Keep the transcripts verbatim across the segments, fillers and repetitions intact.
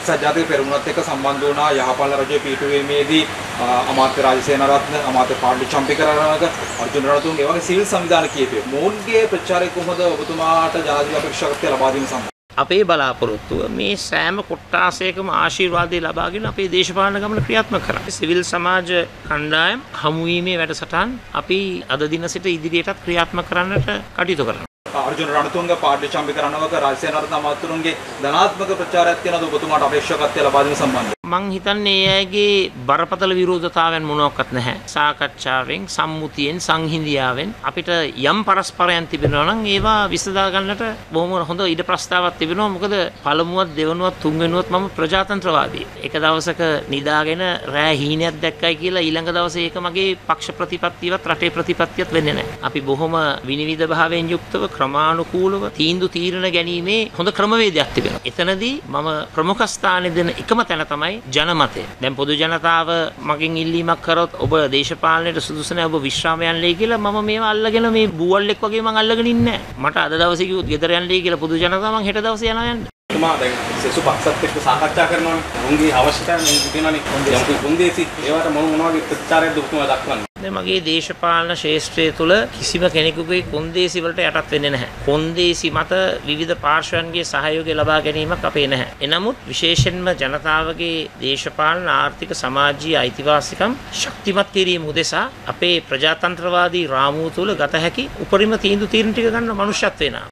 සජාතික පෙරමුණත් එක්ක සම්බන්ධ වුණා යහපල් රජයේ පිටුවීමේදී අමාත්‍ය රාජසේනාරත්න අමාත්‍ය පාඩලි චම්පිකරණක අර්ජුන රණතුංග ඒ වගේ සිවිල් සංවිධාන කීපය මොවුන්ගේ ප්‍රචාරය කොහොමද ඔබතුමාට ජනාධිපති අපේක්ෂාකත්වය ලබා දීම සම්බන්ධ අපේ බලාපොරොත්තුව මේ සෑම කොට්ටාසයකම ආශිර්වාදය ලබාගෙන අපේ දේශපාලන ගමන ක්‍රියාත්මක කරන්න. සිවිල් සමාජ කණ්ඩායම් හමුවීමේ වැඩසටහන් අපි අද දින සිට ඉදිරියටත් ක්‍රියාත්මක කරන්නට කටයුතු කරනවා. අර්ජුන රණතුංග පාඩලි චම්පිකරණක රාජසේනාරත්න අමාත්‍යවරුන්ගේ ධනාත්මක ප්‍රචාරයක් තියෙනවද ඔබතුමාට අපේක්ෂාකත්වය ලබා දීම සම්බන්ධව? මං හිතන්නේ ඒ අයගේ බරපතල විරෝධතාවයන් මොනවාක්වත් නැහැ. සාකච්ඡාවෙන්, සම්මුතියෙන්, සංහිඳියාවෙන් අපිට යම් පරස්පරයන් තිබෙනවා නම් ඒවා විසඳා ගන්නට බොහොම හොඳ ඉඩ ප්‍රස්තාවක් තිබෙනවා. මොකද පළමුවත්, දෙවනුවත්, තුන්වෙනුවත් මම ප්‍රජාතන්ත්‍රවාදී. එක දවසක නිදාගෙන රෑ හීනයක් දැක්කයි කියලා ඊළඟ දවසේ ඒක මගේ පක්ෂ ප්‍රතිපත්තියවත් රටේ ප්‍රතිපත්තියත් වෙන්නේ නැහැ. අපි බොහොම විනිවිද භාවයෙන් යුක්තව ක්‍රමානුකූලව තීන්දුව තීරණ ගැනීමේ හොඳ ක්‍රමවේදයක් තිබෙනවා. එතනදී මම ප්‍රමුඛ ස්ථානයේ දෙන එකම තැන තමයි ජනමතය. දැන් පොදු ජනතාව මගෙන් ඉල්ලීමක් කරොත් ඔබ දේශපාලනයට සුදුසු නැහැ ඔබ විශ්‍රාම යන්නයි කියලා මම මේව අල්ලගෙන මේ බූවල්ෙක් වගේ මං අල්ලගෙන ඉන්නේ නැහැ. මට අද දවසේ කිව්වොත් ගෙදර යන්නයි කියලා පොදු ජනතාව මං හෙට දවසේ යනවා යන්න. තුමා දැන් සෙසු පක්ෂත් එක්ක සාකච්ඡා කරනවානේ. උන්ගේ අවශ්‍යතාවය මේ කියනවානේ. යම් කොන්දේසි ඒවට මොන මොනවගේ ප්‍රතිචාරයක්ද ඔබතුමා දක්වන්නේ? මගේ දේශපාලන ශාස්ත්‍රය තුළ කිසිම කෙනෙකුගේ කොන්දේසි වලට යටත් වෙන්නේ නැහැ. කොන්දේසි මත විවිධ පාර්ශ්වයන්ගේ සහයෝගය ලබා ගැනීමක් අපේ නැහැ. එනමුත් විශේෂයෙන්ම ජනතාවගේ දේශපාලන ආර්ථික සමාජීය අයිතිවාසිකම් ශක්තිමත් කිරීම උදෙසා අපේ ප්‍රජාතන්ත්‍රවාදී රාමුව තුළ ගත හැකි උපරිම තීන්දුව తీරන ටික ගන්න මනුෂ්‍යත්වේ නා.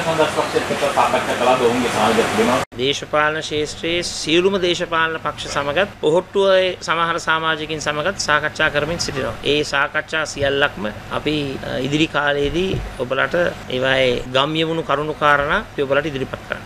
දේශපාලන ශාස්ත්‍රයේ සියලුම දේශපාලන පක්ෂ සමගත් ඔහොට්ටුවේ සමහර සමාජිකින් සමගත් සාකච්ඡා කරමින් සිටිනවා. ඒ සාකච්ඡා සියල්ලක්ම අපි ඉදිරි කාලයේදී ඔබලට ඒවායේ ගම්යමුණු කරුණු කාරණා අපි ඔබලට ඉදිරිපත් කරනවා.